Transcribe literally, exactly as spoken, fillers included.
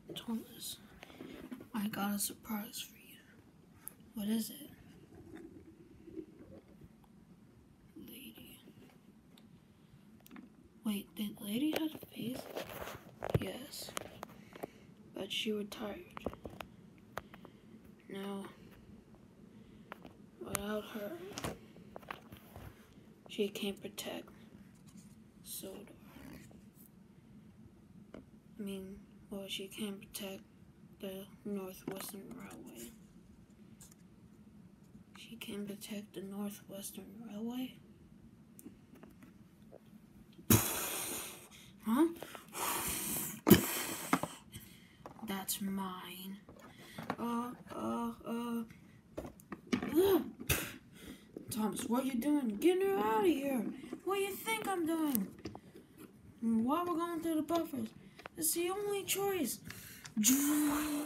Thomas, I got a surprise for you. What is it? Lady. Wait, did Lady have a face? Yes. But she retired. Now, without her, she can't protect Sodor. I mean, well, she can't protect the Northwestern Railway. She can protect the Northwestern Railway? Huh? That's mine. Uh, uh, uh. Ugh. Thomas, what you doing? Getting her out of here. What do you think I'm doing? While we're going through the buffers, it's the only choice.